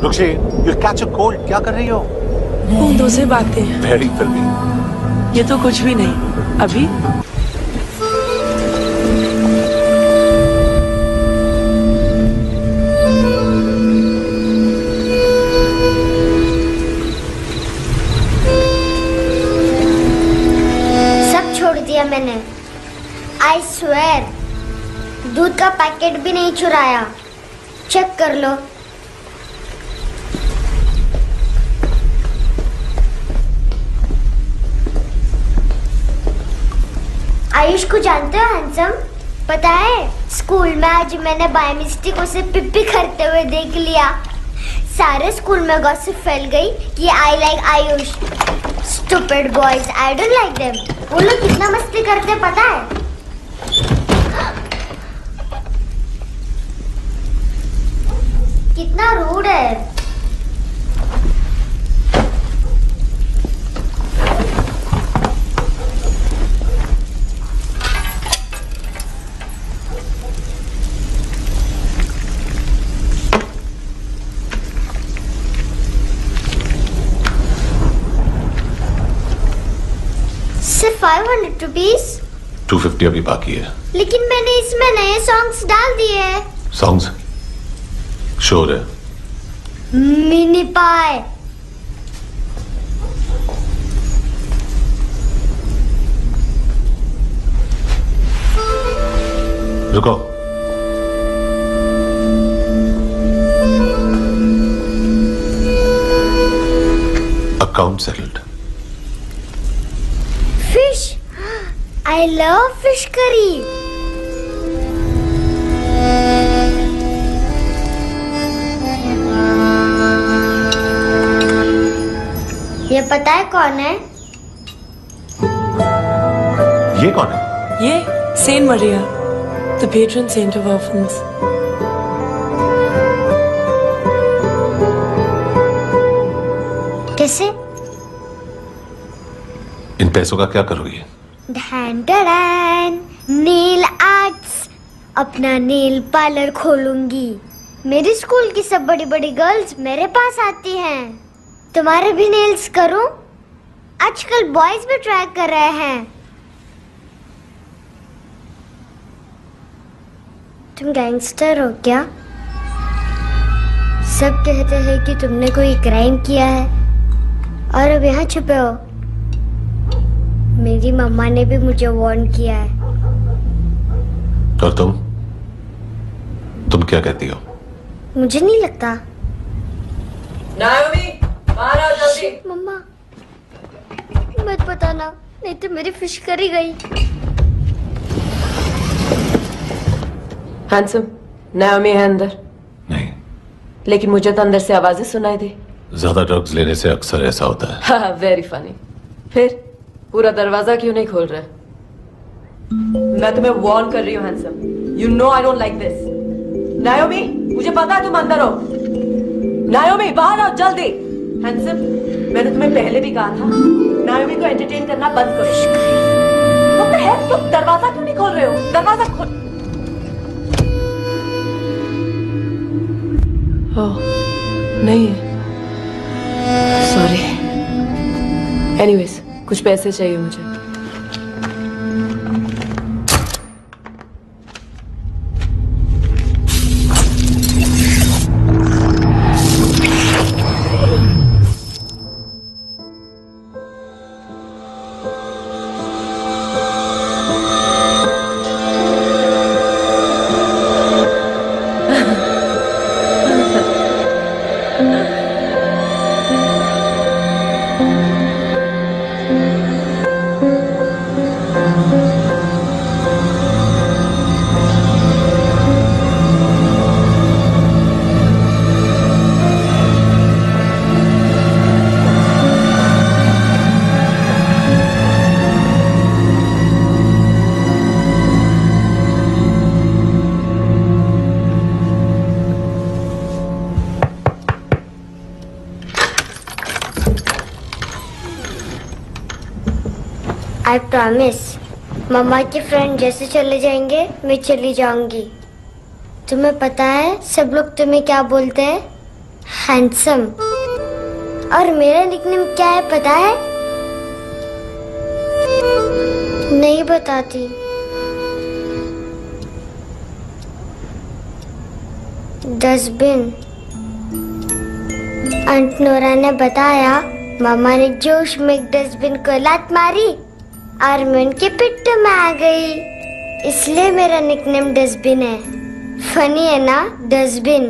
रुक्षी, you'll catch a cold. क्या कर रही हो? बूंदों से बातें। Very filmy. ये तो कुछ भी नहीं। अभी सब छोड़ दिया मैंने। I swear, दूध का पैकेट भी नहीं चुराया। चेक कर लो। आयुष को जानते हो हैंडसम? पता है स्कूल में आज मैंने बाय मिस्टेक उसे पिप्पी करते हुए देख लिया। सारे स्कूल में गॉसिप फैल गई कि I like Ayush. Stupid boys, I don't like them. वो लोग कितना मस्ती करते पता है? कितना रूड है। सिर्फ 500 रुपीज। 250 अभी बाकी है। लेकिन मैंने इसमें नए सॉन्ग्स डाल दिए हैं। सॉन्ग्स? श्योर है? मिनी पाए। रुको। Account settled. Fish, I love fish curry. ये पता है कौन है? ये कौन है? ये saint Maria, the patron saint of orphans. कैसे? इन पैसों का क्या करोगी? Nail arts. अपना नेल पार्लर खोलूंगी। मेरे स्कूल की सब बड़ी बड़ी गर्ल्स मेरे पास आती हैं। तुम्हारे भी नेल्स करूं? आजकल बॉयज भी ट्राई कर रहे हैं। तुम गैंगस्टर हो क्या? सब कहते हैं कि तुमने कोई क्राइम किया है और अब यहाँ छुपे हो। मेरी मम्मा ने भी मुझे वार्न किया है। और तुम क्या कहती हो? मुझे नहीं लगता। नायोमी, बाहर आओ जल्दी। मम्मा, मत बताना, नहीं तो मेरी फिश करी गई। हैंडसम, नायोमी है अंदर। नहीं। लेकिन मुझे तो अंदर से आवाजें सुनाई दी। ज्यादा ड्रग्स लेने से अक्सर ऐसा होता है। हाँ, वेरी फनी। फिर पूरा दरवाजा क्यों नहीं खोल रहे? मैं तुम्हें वार्न कर रही हूँ handsome. You know I don't like this. Naomi, मुझे पता है तुम अंदर हो। नायोमी, बाहर आओ जल्दी। हैंडसम, मैंने तुम्हें पहले भी कहा था नायोमी को एंटरटेन करना बंद करो। What the heck? तुम दरवाजा क्यों नहीं खोल रहे हो? दरवाजा खोल। ओह, नहीं है। सॉरी। एनीवेज, कुछ पैसे चाहिए मुझे। आई प्रॉमिस, मम्मा के फ्रेंड जैसे चले जाएंगे मैं चली जाऊंगी। तुम्हें पता है सब लोग तुम्हें क्या बोलते हैं? हैंडसम। और मेरा निकनेम क्या है पता है? नहीं बताती। डस्टबिन। आंट नोरा ने बताया मामा ने जोश में एक डस्टबिन को लात मारी और मैं उनके पिट्ठू में आ गई, इसलिए मेरा निकनेम डस्टबिन है। फनी है ना डस्टबिन?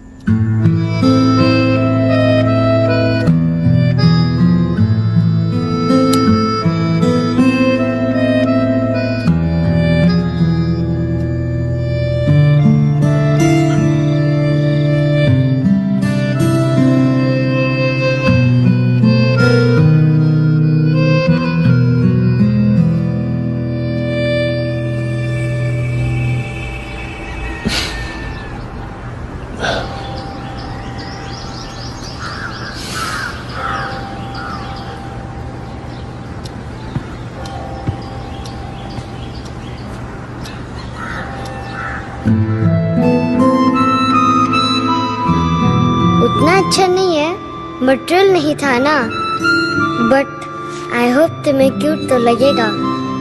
अच्छा नहीं है, मटेरियल नहीं था ना, बट आई होप तुम्हें क्यूट तो लगेगा।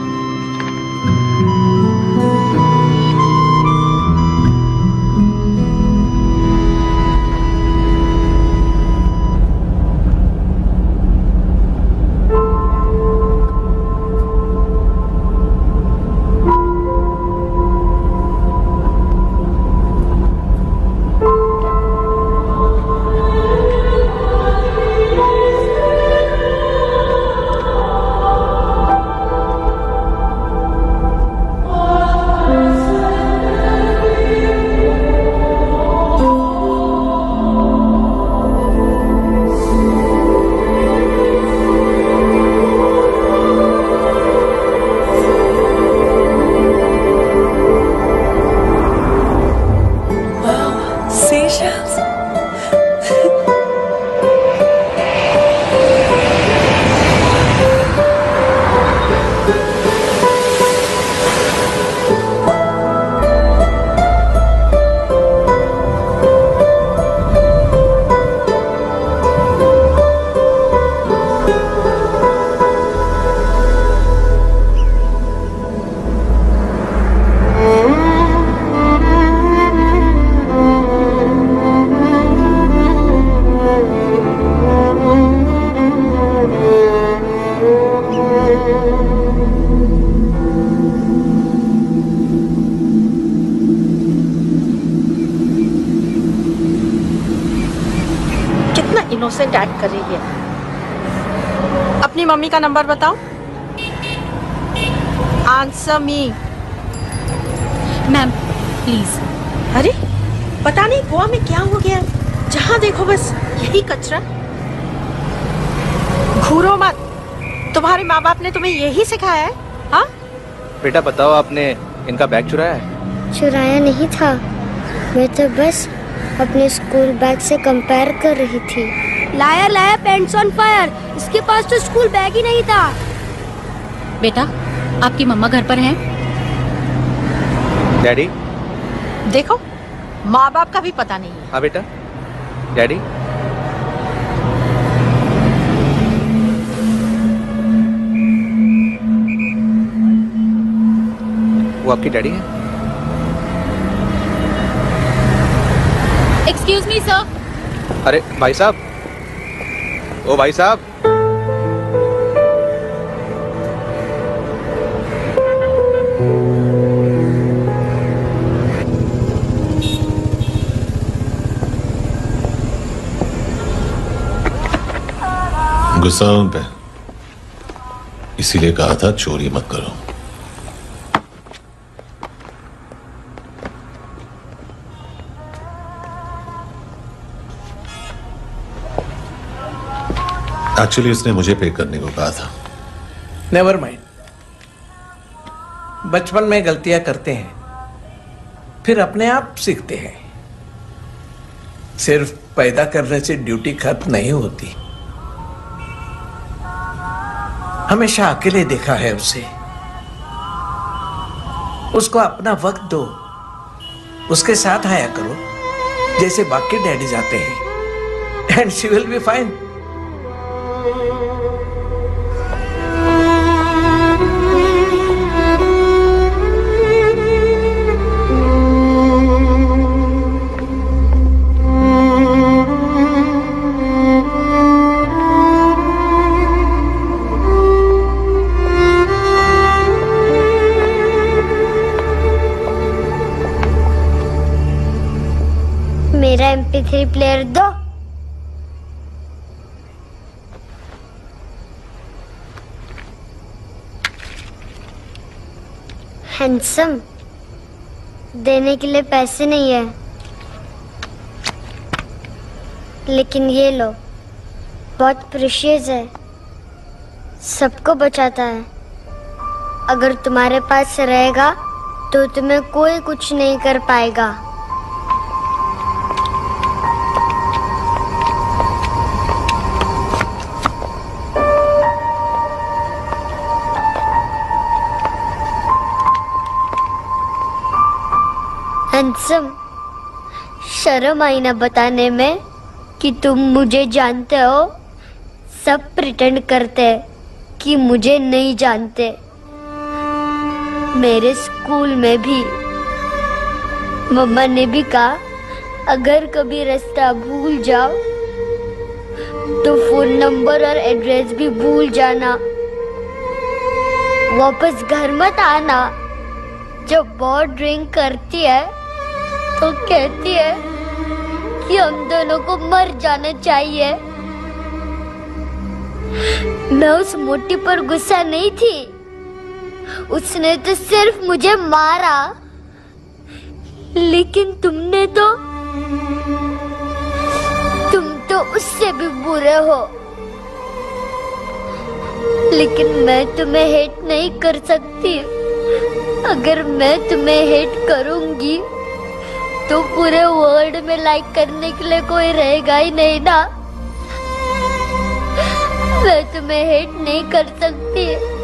इनोसेंट एक्ट कर रही है। अपनी मम्मी का नंबर बताओ। Answer me. Ma'am please. अरे पता नहीं गोवा में क्या हो गया, जहाँ देखो बस यही कचरा। घूरो मत, तुम्हारे माँ बाप ने तुम्हें यही सिखाया है? हाँ बेटा बताओ, आपने इनका बैग चुराया है? चुराया नहीं था, मैं तो बस अपने स्कूल बैग से कंपेयर कर रही थी। Liar liar, pants on fire, इसके पास तो स्कूल बैग ही नहीं था। बेटा आपकी मम्मा घर पर हैं? डैडी देखो, माँ बाप का भी पता नहीं है। हाँ बेटा। डैडी वो आपकी डैडी है? Excuse me sir. अरे भाई साहब, ओ भाई साहब। गुस्सा उन पे, इसीलिए कहा था चोरी मत करो। एक्चुअली उसने मुझे पे करने को कहा था। नेवर माइंड, बचपन में गलतियां करते हैं, फिर अपने आप सीखते हैं। सिर्फ पैदा करने से ड्यूटी खत्म नहीं होती। हमेशा अकेले देखा है उसे। उसको अपना वक्त दो, उसके साथ आया करो जैसे बाकी डैडी जाते हैं। and she will be fine. मेरा MP3 प्लेयर दो। हैंडसम, देने के लिए पैसे नहीं है, लेकिन ये लो, बहुत प्रीशियस है, सबको बचाता है। अगर तुम्हारे पास रहेगा तो तुम्हें कोई कुछ नहीं कर पाएगा। हैंडसम, शर्म आई ना बताने में कि तुम मुझे जानते हो। सब प्रिटेंड करते हैं कि मुझे नहीं जानते। मेरे स्कूल में भी मम्मा ने भी कहा, अगर कभी रास्ता भूल जाओ तो फोन नंबर और एड्रेस भी भूल जाना। वापस घर मत आना। जब बहुत ड्रिंक करती है तो कहती है कि हम दोनों को मर जाना चाहिए। मैं उस मोटी पर गुस्सा नहीं थी, उसने तो सिर्फ मुझे मारा। लेकिन तुम तो उससे भी बुरे हो। लेकिन मैं तुम्हें हेट नहीं कर सकती। अगर मैं तुम्हें हेट करूंगी तो पूरे वर्ल्ड में लाइक करने के लिए कोई रहेगा ही नहीं ना। मैं तुम्हें हेट नहीं कर सकती।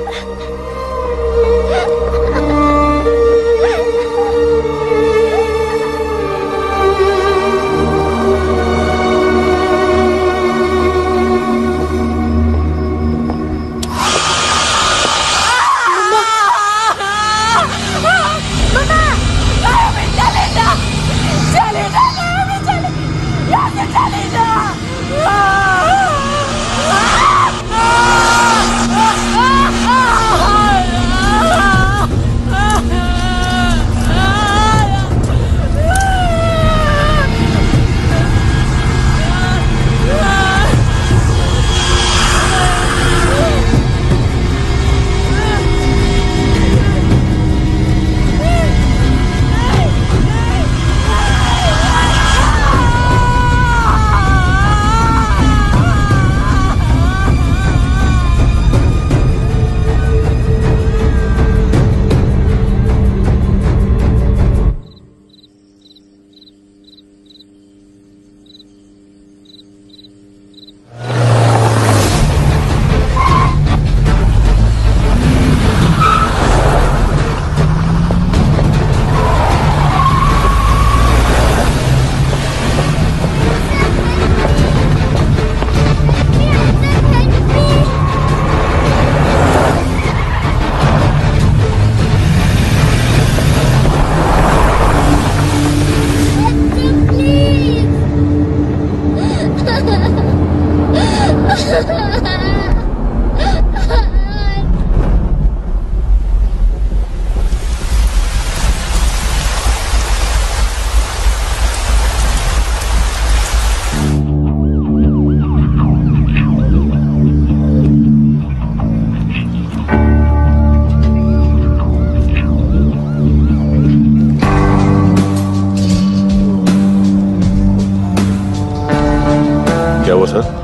क्या हुआ सर?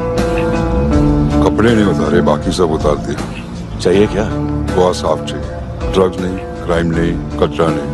कपड़े नहीं उतारे, बाकी सब उतार दिया। चाहिए क्या? बहुत साफ चाहिए। ड्रग्स नहीं, क्राइम नहीं, कचरा नहीं।